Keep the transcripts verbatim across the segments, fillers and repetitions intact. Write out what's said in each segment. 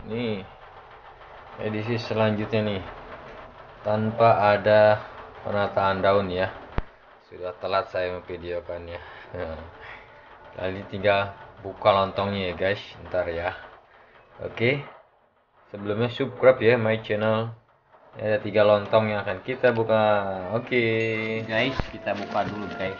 Nih, edisi selanjutnya nih. Tanpa ada penataan daun ya. Sudah telat saya memvideokannya. Tadi tinggal buka lontongnya ya guys, ntar ya. Oke. Sebelumnya subscribe ya my channel. Ada tiga lontong yang akan kita buka. Oke, guys, kita buka dulu guys.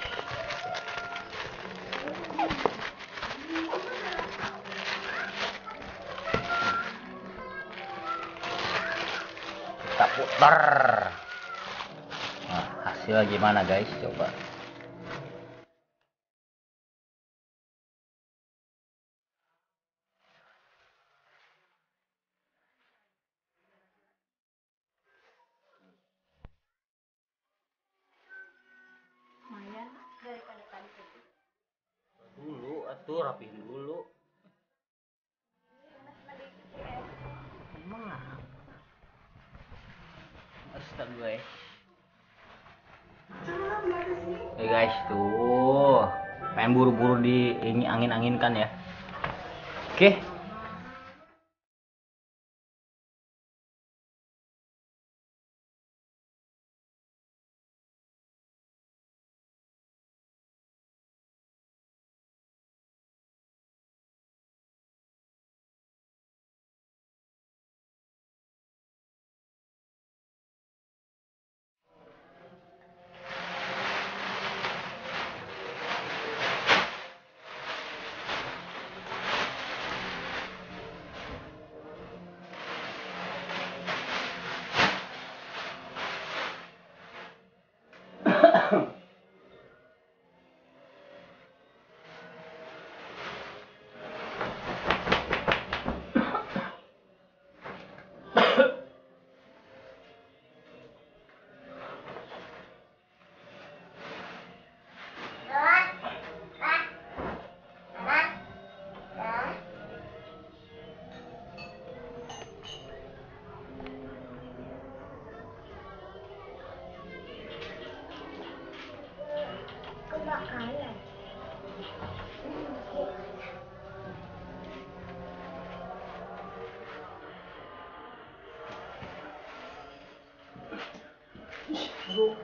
Kita putar. Nah, hasilnya gimana guys? Coba. Lumayan daripada tadi itu. Dulu, atuh rapihin dulu. Emang astaga guys. Hey guys, tuh pengen buru-buru di ini angin-anginkan ya. Oke. Kebakaran. Aduh.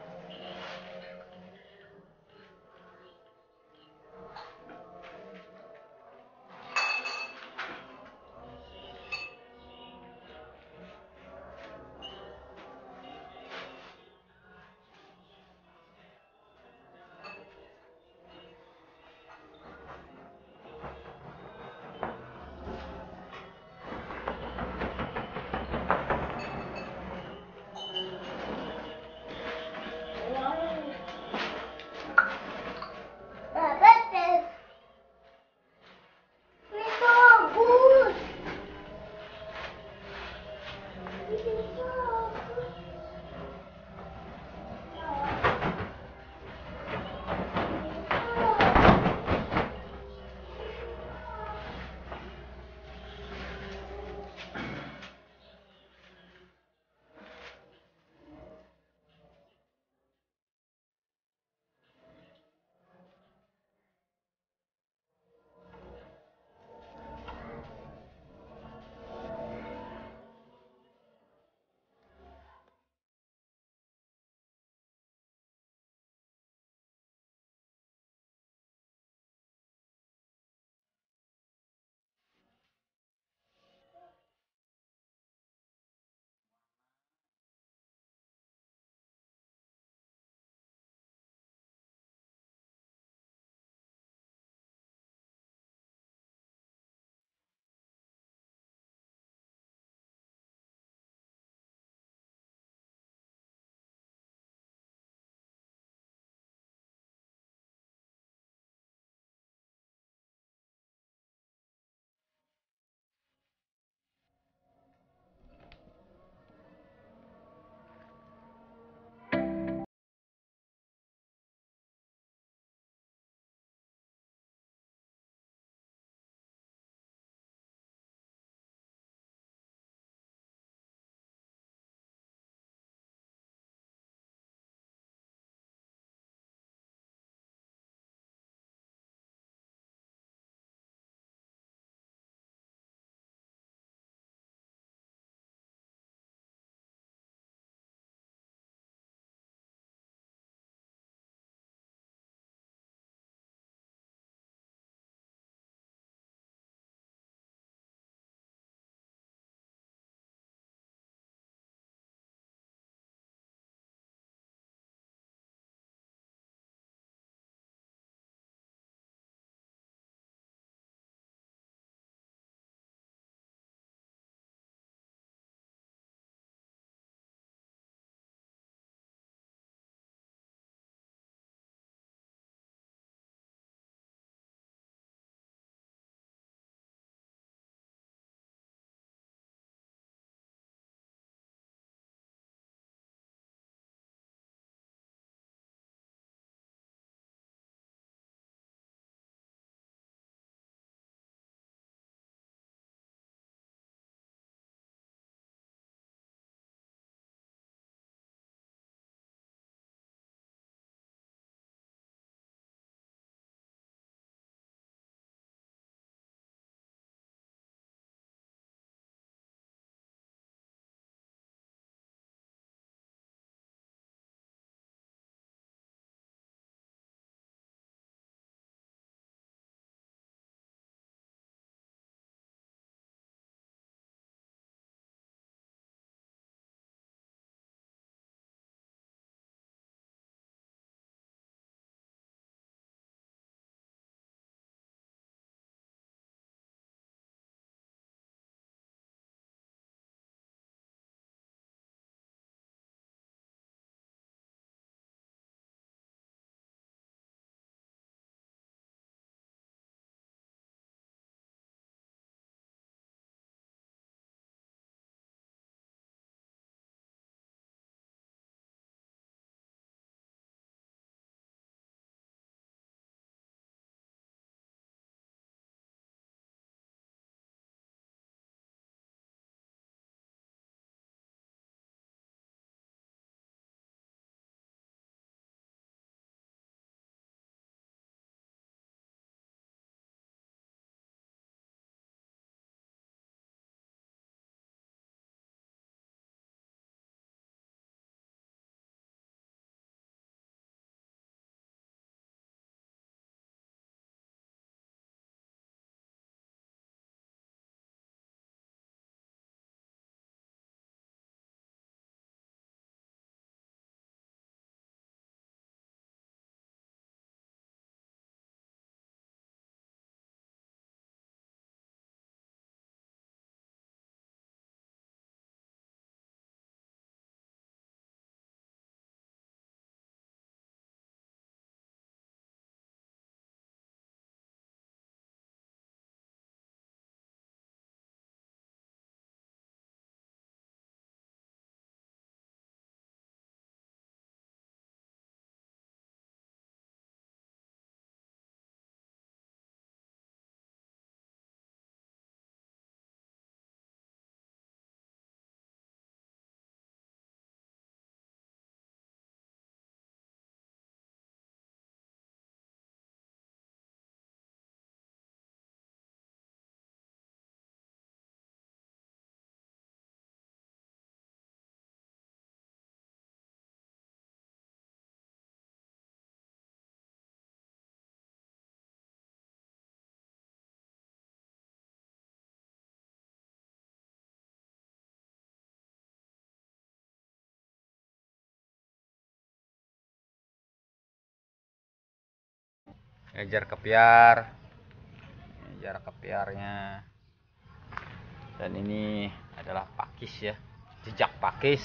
ejar kepiar, ejar kepiarnya. Dan ini adalah pakis ya, jejak pakis.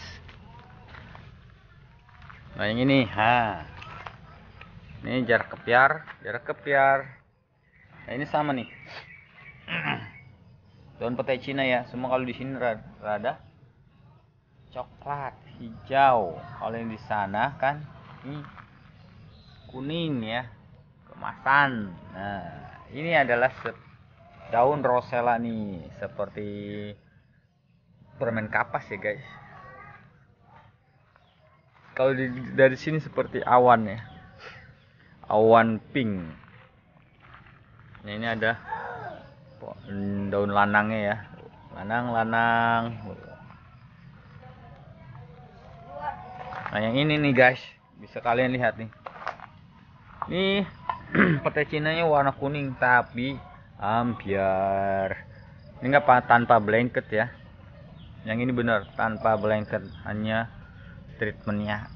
Nah yang ini, ha, ini jarak kepiar, jarak kepiar. Nah ini sama nih, daun petai Cina ya. Semua kalau di sini rada, rada coklat hijau. Kalau yang di sana kan ini kuning ya, kemasan. Nah ini adalah daun rosella nih, seperti permen kapas ya guys. Kalau dari sini seperti awan ya, awan pink. Nah ini ada daun lanangnya ya, lanang lanang. Nah yang ini nih guys, bisa kalian lihat nih, ini petai Cinanya warna kuning tapi ambiar. Ini nggak tanpa blanket ya, yang ini benar tanpa blanket, hanya treatmentnya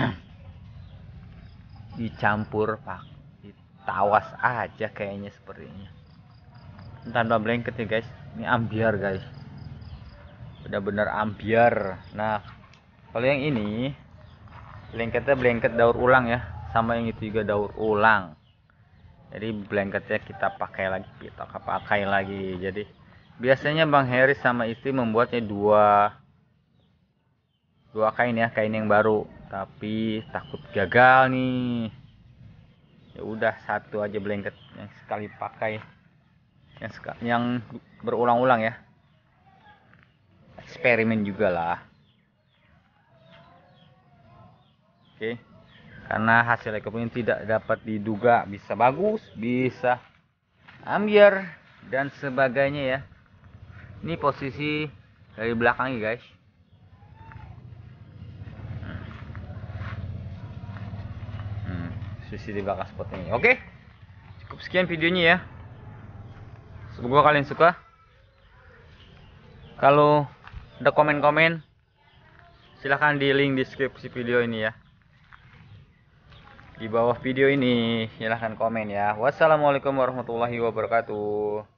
dicampur pak tawas aja kayaknya sepertinya, tanpa blanket ya guys. Ini ambiar guys, benar-benar ambiar. Nah kalau yang ini blanketnya blanket daur ulang ya, sama yang itu juga daur ulang. Jadi blanketnya kita pakai lagi, kita pakai lagi. Jadi biasanya Bang Heri sama istri membuatnya dua dua kain ya, kain yang baru, tapi takut gagal nih. Ya udah satu aja blanket yang sekali pakai, yang yang berulang-ulang ya, eksperimen juga lah. Oke, karena hasil eksperimen tidak dapat diduga, bisa bagus bisa ambiar dan sebagainya ya. Ini posisi dari belakangnya guys. Sisi di belakang seperti ini. Oke, cukup sekian videonya ya, semoga kalian suka. Kalau ada komen-komen silahkan di link deskripsi video ini ya, di bawah video ini silahkan komen ya. Wassalamualaikum warahmatullahi wabarakatuh.